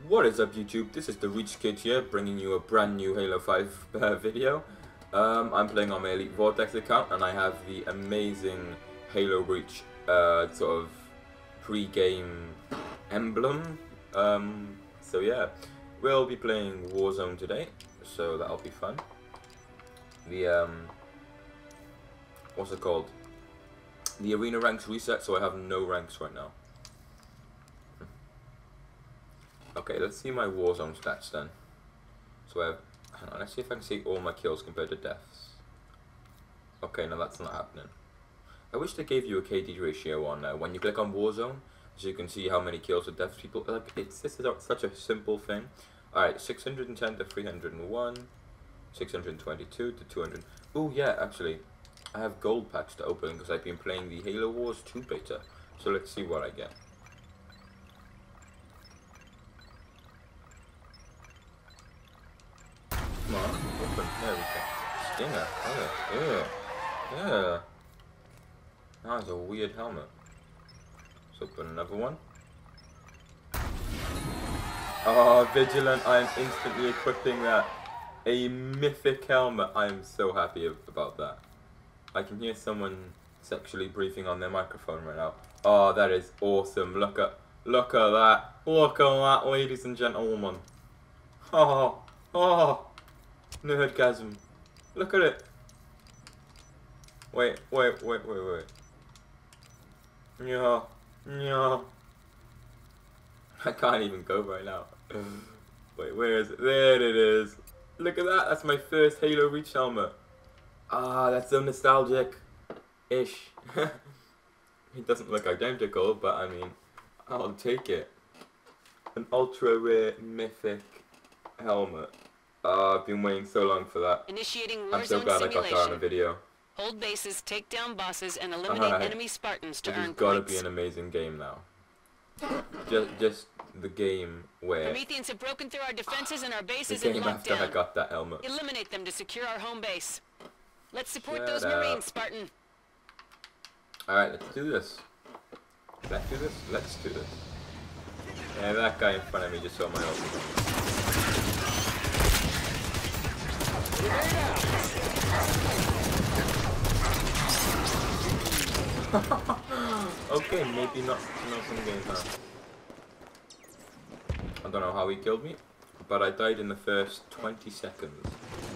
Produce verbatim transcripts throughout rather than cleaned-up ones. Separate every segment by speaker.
Speaker 1: What is up, YouTube? This is the Reach Kid here, bringing you a brand new Halo five uh, video. Um, I'm playing on my Elite Vortex account, and I have the amazing Halo Reach uh, sort of pre-game emblem. Um, so yeah, we'll be playing Warzone today, so that'll be fun. The um, what's it called? The arena ranks reset, so I have no ranks right now. Okay, let's see my Warzone stats then. So I have, hang on, let's see if I can see all my kills compared to deaths. Okay, no, that's not happening. I wish they gave you a K D ratio on uh, when you click on Warzone, so you can see how many kills or deaths people. Like, it's this is such a simple thing. All right, six hundred ten to three hundred one, six hundred twenty-two to two hundred. Oh yeah, actually, I have gold packs to open because I've been playing the Halo Wars two beta. So let's see what I get. Come on, open. There we go. Stinger. Oh, yeah. Yeah. That was a weird helmet. Let's open another one. Oh, Vigilant. I am instantly equipping that. A mythic helmet. I am so happy about that. I can hear someone sexually breathing on their microphone right now. Oh, that is awesome. Look at, look at that. Look at that, ladies and gentlemen. Oh, oh. Nerdgasm. Look at it. Wait, wait, wait, wait, wait. Yeah, yeah. I can't even go right now. Wait, where is it? There it is. Look at that. That's my first Halo Reach helmet. Ah, that's so nostalgic-ish. It doesn't look identical, but I mean, I'll take it. An ultra rare mythic helmet. Uh, I've been waiting so long for that.
Speaker 2: Initiating Warzone
Speaker 1: I'm so glad I got that on a video.
Speaker 2: Hold bases, take down bosses, and eliminate
Speaker 1: Right.
Speaker 2: enemy Spartans to
Speaker 1: This
Speaker 2: earn
Speaker 1: has got to
Speaker 2: points.
Speaker 1: be an amazing game now. Just, just the game where
Speaker 2: Prometheans have broken through our defenses and our
Speaker 1: the
Speaker 2: bases in
Speaker 1: game after I
Speaker 2: lockdown.
Speaker 1: got that helmet.
Speaker 2: Eliminate them to secure our home base. Let's support
Speaker 1: Shut
Speaker 2: those
Speaker 1: up.
Speaker 2: Marines, Spartan.
Speaker 1: All right, let's do this. Let's do this. Let's do this. Yeah, that guy in front of me just saw my ult. Okay, maybe not, not some game time. I don't know how he killed me, but I died in the first twenty seconds.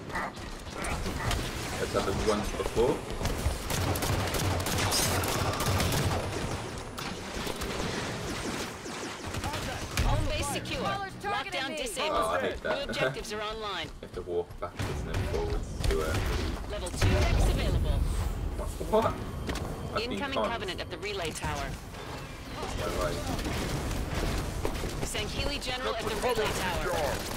Speaker 1: Let's have it once before.
Speaker 2: Home base secure. Lockdown disabled.
Speaker 1: Oh, I hate that.
Speaker 2: New objectives are online.
Speaker 1: You have to walk backwards and then forwards to uh,
Speaker 2: Level two Rex available.
Speaker 1: what? What? I've been
Speaker 2: Incoming
Speaker 1: conned.
Speaker 2: Covenant at the relay tower.
Speaker 1: Yeah, right.
Speaker 2: Sanghili General at the relay tower.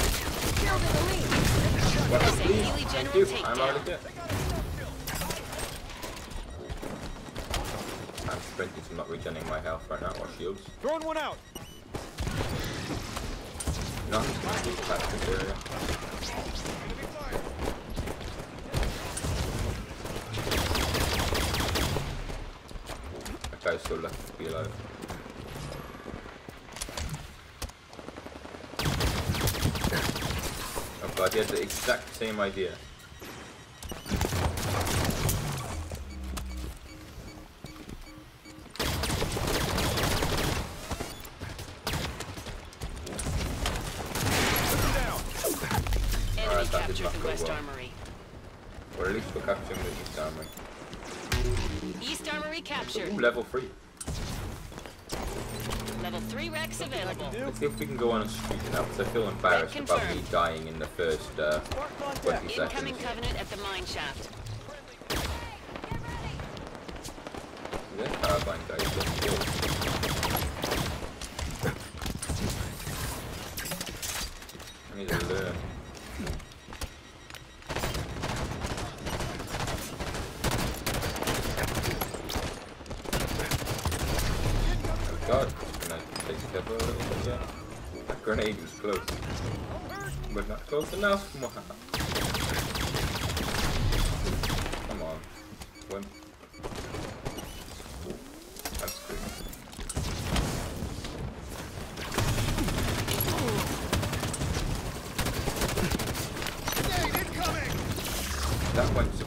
Speaker 1: What?
Speaker 2: Sanghili
Speaker 1: Thank
Speaker 2: General
Speaker 1: you.
Speaker 2: takedown.
Speaker 1: I'm out of here. I'm sprinting, so I'm not regenerating my health right now, or shields.
Speaker 3: Throwing one out.
Speaker 1: No, I'm just gonna move back to this area. That guy's so lucky to be alive. Oh god, he had the exact same idea.
Speaker 2: Enemy
Speaker 1: that did
Speaker 2: captured
Speaker 1: not
Speaker 2: the
Speaker 1: go
Speaker 2: West
Speaker 1: well.
Speaker 2: Armory.
Speaker 1: Or at least we're capturing the East Armory.
Speaker 2: East Armory captured.
Speaker 1: Ooh, level three.
Speaker 2: Level three Rex available.
Speaker 1: Let's see if we can go on a streak now, because I feel embarrassed about me
Speaker 2: confirmed.
Speaker 1: dying in the first uh, twenty
Speaker 2: Incoming
Speaker 1: seconds.
Speaker 2: Covenant at the mine shaft.
Speaker 1: This carbine guy is just killed. I need to learn. Oh god, can I take cover a little bit yet? That grenade was close. But not close enough. Come on. Wimp. I'm screwed.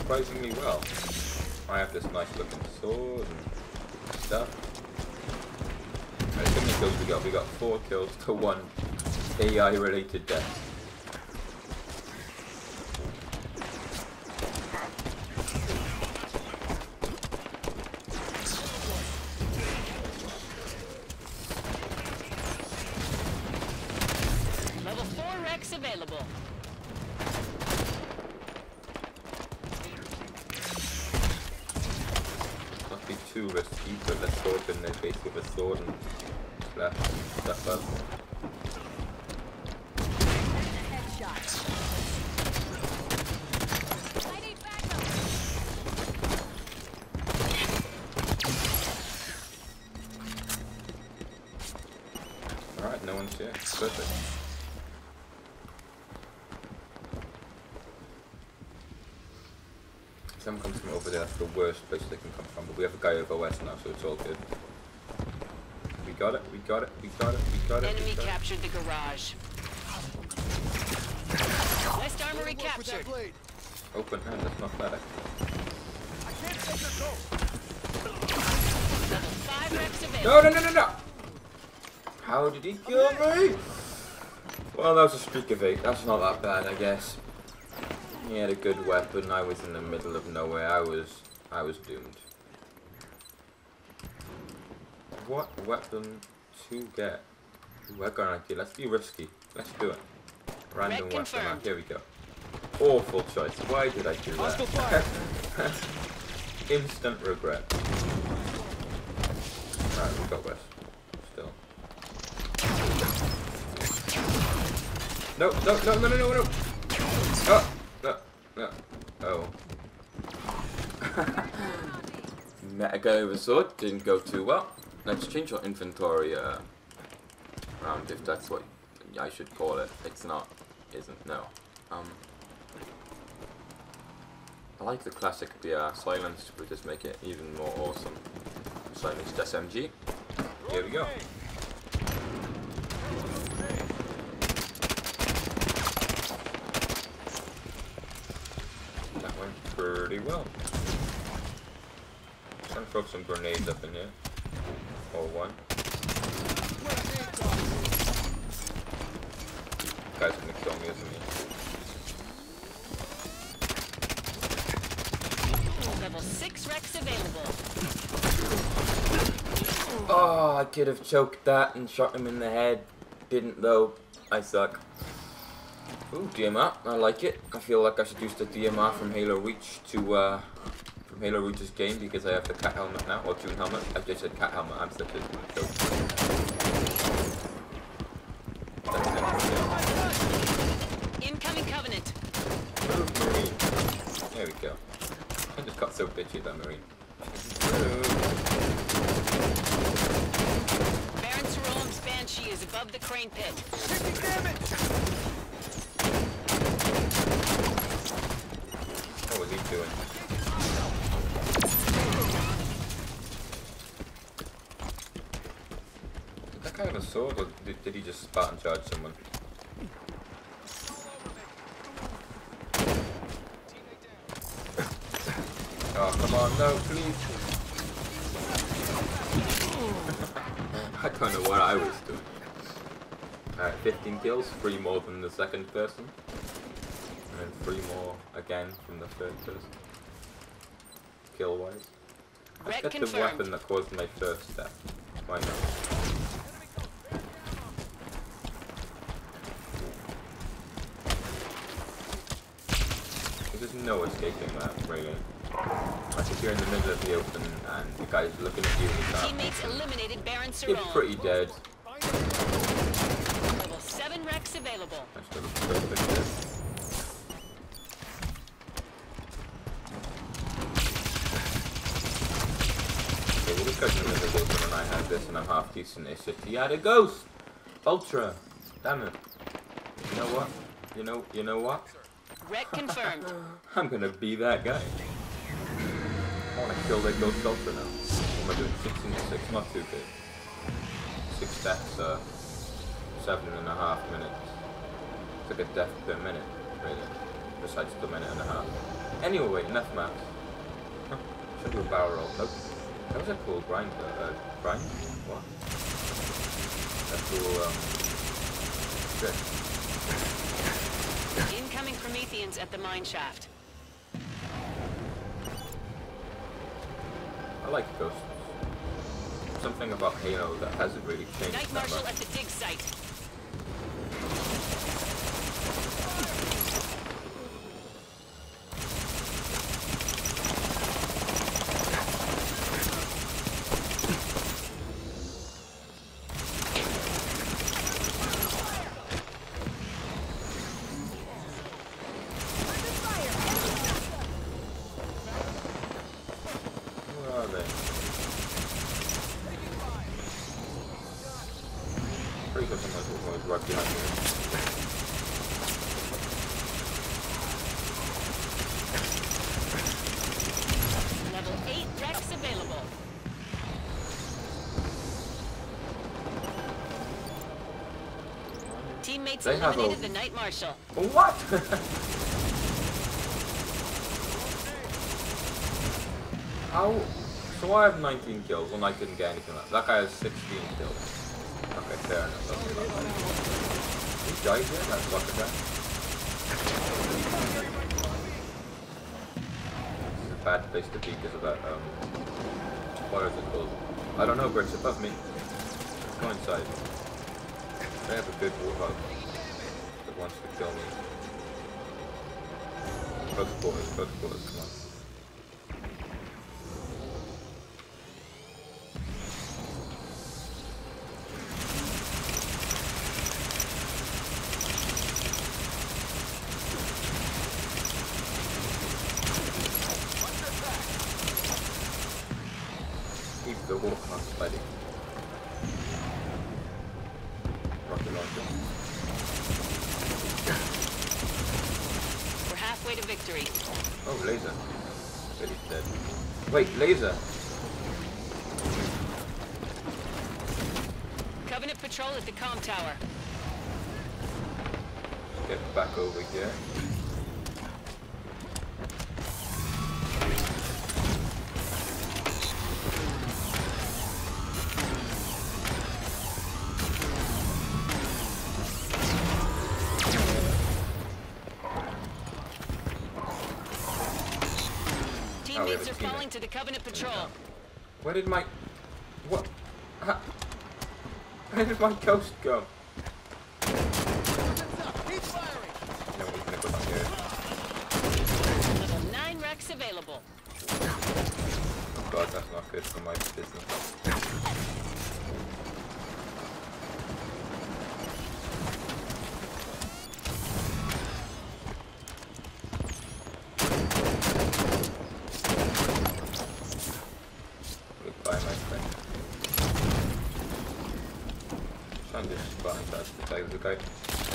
Speaker 1: surprisingly well. I have this nice looking sword and stuff. Right, how many kills we got? We got four kills to one A I related death.
Speaker 2: Level four Rex available.
Speaker 1: Not be too risky, but let's go up in their face with a sword and slash stuff up. Alright, no one's here. Perfect. Someone comes from over there, that's the worst place they can come from, but we have a guy over west now, so it's all good. We got it, we got it, we got it, we got it.
Speaker 2: Enemy
Speaker 1: we got
Speaker 2: captured the garage. West Armory captured.
Speaker 1: it. Open hand, that's not bad.
Speaker 3: I can't take her go.
Speaker 2: Level five Rex available.
Speaker 1: No, no, no, no, no! How did he kill me? Well, that was a streak of eight, that's not that bad, I guess. He had a good weapon, I was in the middle of nowhere, I was, I was doomed. What weapon to get? Ooh, I got an idea, let's be risky, let's do it. Random
Speaker 2: Red
Speaker 1: weapon,
Speaker 2: confirmed.
Speaker 1: here we go. Awful choice, why did I do
Speaker 3: Hostile
Speaker 1: that?
Speaker 3: fire.
Speaker 1: Instant regret. Alright, we got west. Still. No, no, no, no, no, no, no! Oh! No, no. Oh. Met a guy with a sword, didn't go too well. Let's change our inventory uh, round, if that's what I should call it. It's not, isn't, no. Um, I like the classic, the uh, silenced, would just make it even more awesome. Silenced S M G. Here we go. That went pretty well. I'm gonna throw some grenades up in here. Or one. Guy's gonna kill me, isn't he?
Speaker 2: Level six Rex available.
Speaker 1: Oh, I could have choked that and shot him in the head. Didn't though. I suck. Ooh, D M R. I like it. I feel like I should use the D M R from Halo Reach to, uh, from Halo Reach's game because I have the cat helmet now, or June helmet. I just said cat helmet. I'm such a joke.
Speaker 2: Incoming Covenant.
Speaker 1: Move, Marine. There we go. I just got so bitchy at that Marine.
Speaker 2: Baron Sarolam's Banshee is above the crane pit.
Speaker 3: Taking damage.
Speaker 1: What was he doing? Did that guy have a sword, or did, did he just Spartan charge someone? Oh, come on, no, please. I don't know what I was doing. Alright, fifteen kills, three more than the second person. And then three more again from the third person. Kill wise. Let's
Speaker 2: Red
Speaker 1: get the
Speaker 2: confirmed.
Speaker 1: weapon that caused my first death. Why not? There's no escaping that, really. Like if you're in the middle of the open and the guy's looking at you with that,
Speaker 2: Teammates eliminated Baron
Speaker 1: you're
Speaker 2: Sarolam.
Speaker 1: pretty dead.
Speaker 2: Level seven Rex available.
Speaker 1: That's still a perfect dead. Okay, well this guy's in the middle of the open and I had this and I'm half decent. It's just, he had a ghost! Ultra! Damn it. You know what? You know, you know what?
Speaker 2: Red confirmed.
Speaker 1: I'm gonna be that guy. I wanna kill that ghost ultra now. What am I doing? sixteen to six, not too big. Six deaths, uh, seven and a half minutes. It's like a death per minute, really. besides the minute and a half. Anyway, enough maps. Huh. Should do a barrel roll. Nope. What was that called? Grind? Uh, grind? What? That's cool, um... trick.
Speaker 2: Incoming Prometheans at the mine shaft.
Speaker 1: I like ghosts. Something about Halo that hasn't really changed
Speaker 2: Night
Speaker 1: that
Speaker 2: Marshal
Speaker 1: much.
Speaker 2: at the dig site.
Speaker 1: Where are they? Pretty sure someone's was right behind me.
Speaker 2: Level eight Rex available. Teammates
Speaker 1: They have
Speaker 2: eliminated
Speaker 1: a-
Speaker 2: the Night Marshal.
Speaker 1: What? How? So I have nineteen kills and I couldn't get anything else. That guy has sixteen kills. Okay, fair enough. That's not bad. He died here, that fucker guy. This is a bad place to be because of that, um... what is it called? I don't know, but it's above me. Let's go inside. They have a good warthog that wants to kill me. Close quarters, close quarters, come on. Keep the warthog fighting. Rocket launcher.
Speaker 2: We're halfway to victory.
Speaker 1: Oh, laser. But he's dead. Wait, laser!
Speaker 2: Covenant patrol at the comm tower.
Speaker 1: Get back over here.
Speaker 2: Teammates are falling to the Covenant patrol.
Speaker 1: Where did my... What? Ha- Where did my ghost go?
Speaker 3: He's firing.
Speaker 1: No, he's gonna go down here.
Speaker 2: Level nine Rex available.
Speaker 1: Oh god, that's not good for my business. Goodbye, my friend. Trying to spot inside the side of the guy.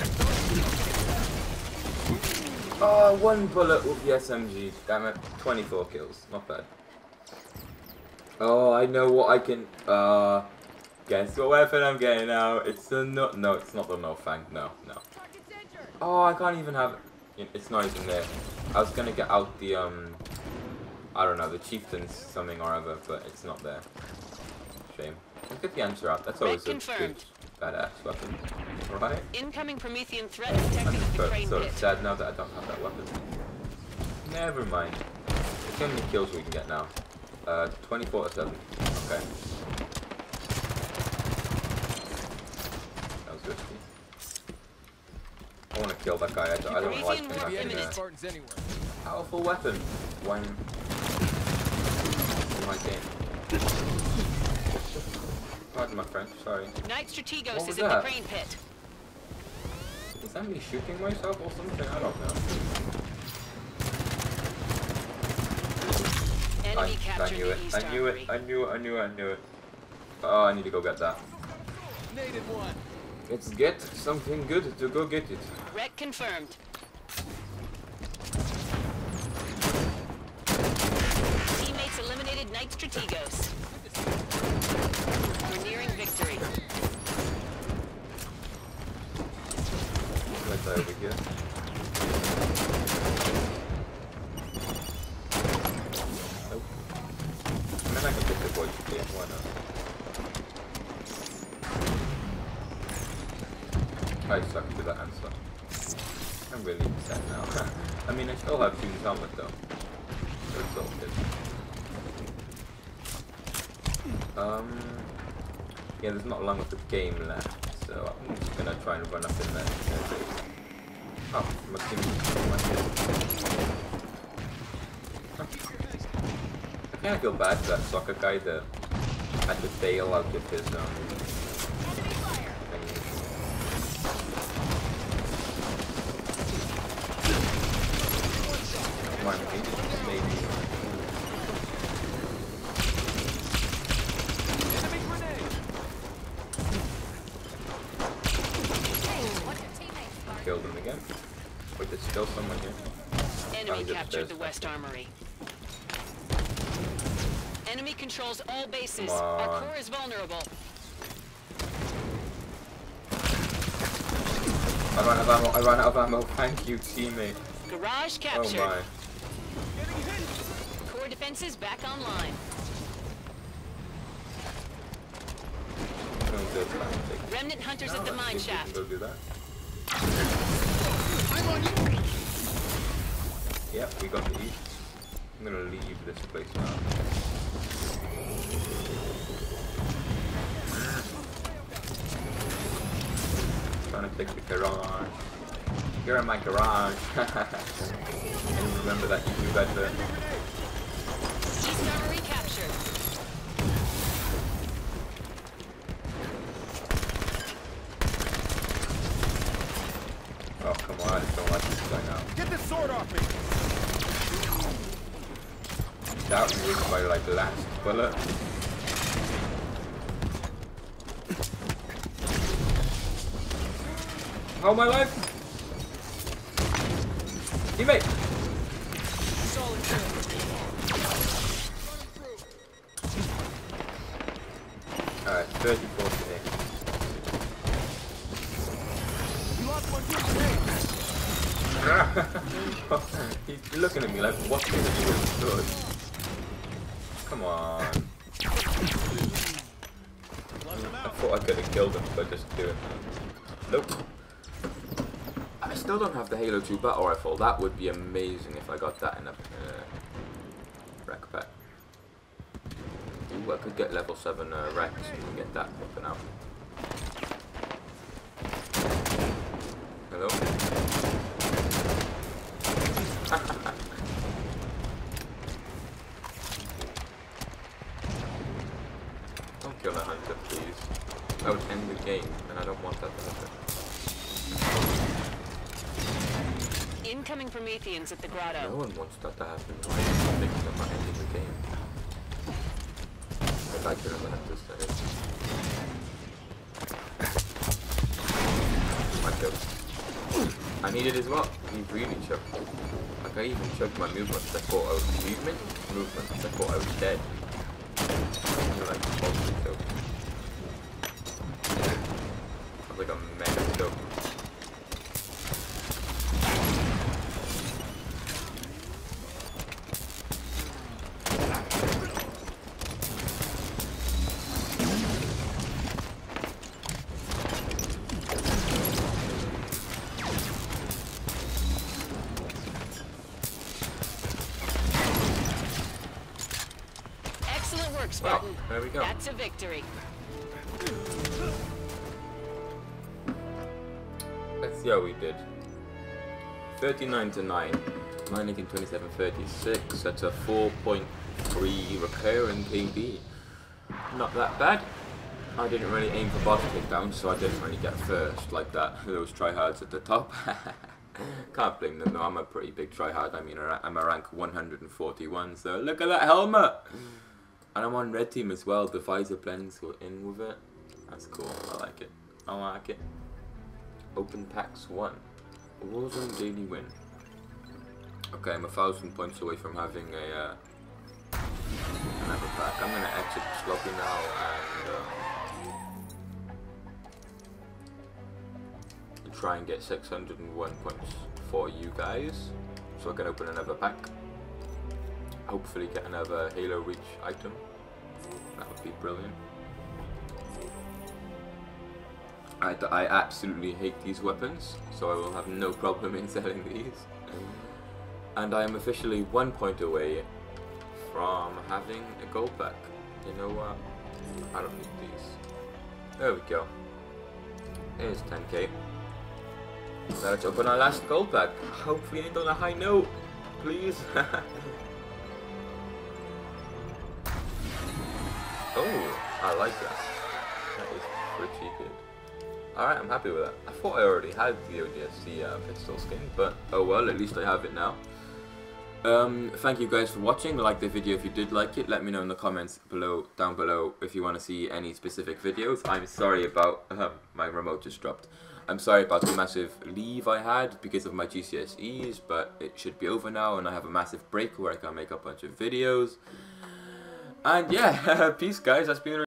Speaker 1: Oh, one bullet with the S M G. Damn it. twenty-four kills. Not bad. Oh, I know what I can... Uh... Guess what weapon I'm getting now? It's the no... No, it's not the no fang. No, no. Oh, I can't even have... It's not even there. I was gonna get out the, um... I don't know, the chieftain's something or other, but it's not there. Shame. Let's get the answer out. That's always a good,
Speaker 2: confirmed.
Speaker 1: badass weapon. Right?
Speaker 2: Incoming Promethean threat
Speaker 1: I'm
Speaker 2: detected at the
Speaker 1: so,
Speaker 2: crane
Speaker 1: so
Speaker 2: pit.
Speaker 1: sad now that I don't have that weapon. Never mind. Let's see how many kills we can get now. Uh, twenty-four to seven. Okay. That was risky. I want to kill that guy. I don't, I don't like him.
Speaker 2: Promethean
Speaker 1: Like
Speaker 2: warp
Speaker 1: in a
Speaker 2: imminent.
Speaker 3: Spartans anywhere.
Speaker 1: powerful weapon. One. In my game. Pardon my French. Sorry.
Speaker 2: Night
Speaker 1: What
Speaker 2: Strategos
Speaker 1: was
Speaker 2: is in the
Speaker 1: that?
Speaker 2: crane pit.
Speaker 1: Is that me shooting myself or something? I don't know. I,
Speaker 2: Enemy
Speaker 1: I
Speaker 2: captured
Speaker 1: knew
Speaker 2: the
Speaker 1: it.
Speaker 2: East
Speaker 1: I knew it.
Speaker 2: Armory.
Speaker 1: I knew it. I knew it. I knew it. Oh, I need to go get that.
Speaker 3: Nated one.
Speaker 1: Let's get something good to go get it.
Speaker 2: Wreck confirmed. Teammates eliminated Night Strategos. We're nearing victory.
Speaker 1: Let's over here. I suck to that answer. I'm really upset now. I mean, I still have Toon's helmet though. So it's all good. Um, yeah, there's not long of the game left, so I'm just gonna try and run up in there. Oh, my team my huh. I kinda feel bad for that soccer guy that had to bail out of his um Come on, maybe, maybe.
Speaker 3: Enemy grenade.
Speaker 1: Killed him again. Wait, there's still someone here.
Speaker 2: Enemy
Speaker 1: Oh,
Speaker 2: captured the
Speaker 1: upstairs.
Speaker 2: West Armory. Enemy controls all bases.
Speaker 1: Come on.
Speaker 2: Our core is vulnerable.
Speaker 1: I ran out of ammo, I ran out of ammo. Thank you, teammate.
Speaker 2: Garage
Speaker 1: Oh
Speaker 2: captured.
Speaker 1: my.
Speaker 3: Getting hit.
Speaker 2: Core defenses back online.
Speaker 1: No good, plastic.
Speaker 2: Remnant hunters
Speaker 1: No,
Speaker 2: at the
Speaker 1: I
Speaker 2: mine
Speaker 1: think we can
Speaker 2: shaft.
Speaker 1: Go do that.
Speaker 3: I'm on you.
Speaker 1: Yep, we got the east. I'm gonna leave this place now. Trying to take the garage. You're in my garage. And remember that YouTube advert.
Speaker 2: East Armory captured.
Speaker 1: Oh come on, I just don't like this guy now.
Speaker 3: Get this sword off me.
Speaker 1: That was my like last bullet. How my life? Teammate!
Speaker 3: Solid kill.
Speaker 1: Alright, thirty-four today.
Speaker 3: We lost one too.
Speaker 1: He's looking at me like, what's going to do this good? Come on. I thought I could have killed him, but just do it. Nope. I still don't have the Halo two battle rifle. That would be amazing if I got that in a uh, rec pack. Ooh, I could get level seven uh, Rex and get that popping out. Hello? Don't kill a hunter, please. That would end the game, and I don't want that to happen.
Speaker 2: Incoming Prometheans at the
Speaker 1: No
Speaker 2: grotto.
Speaker 1: one wants that to happen. Why are you thinking about ending the game? If I kill the hunters, that is. My kill. I needed as well. He really choked. Like I even choked my movements. I thought I was movement, movements. I thought I was dead. You're like totally choked. I was like a mega choke.
Speaker 2: Excellent work,
Speaker 1: Well,
Speaker 2: Spartan.
Speaker 1: there we go.
Speaker 2: That's a victory.
Speaker 1: Let's see how we did. thirty-nine to nine. nine eighteen twenty-seven thirty-six. That's a four point three recurring K D. Not that bad. I didn't really aim for boss takedowns, so I didn't really get first like that. Those tryhards at the top. Can't blame them though. I'm a pretty big tryhard. I mean, I'm a rank one hundred forty-one, so look at that helmet! And I'm on red team as well. The visor blends in with it. That's cool. I like it. I like it. Open packs one. Warzone daily win. Okay, I'm a thousand points away from having a uh, another pack. I'm gonna exit sloppy now and uh, try and get six hundred and one points for you guys, so I can open another pack. Hopefully get another Halo Reach item. That would be brilliant. I, I absolutely hate these weapons, so I will have no problem in selling these. And I am officially one point away from having a gold pack. You know what? I don't need these. There we go. Here's ten K. Now let's open our last gold pack. Hopefully end on a high note. Please. Oh, I like that. That is pretty good. Alright, I'm happy with that. I thought I already had the O D S C uh, pistol skin, but oh well, at least I have it now. Um, thank you guys for watching. Like the video if you did like it. Let me know in the comments below, down below, if you want to see any specific videos. I'm sorry about uh, my remote just dropped. I'm sorry about the massive leave I had because of my G C S Es, but it should be over now, and I have a massive break where I can make a bunch of videos. And yeah, peace guys. That's been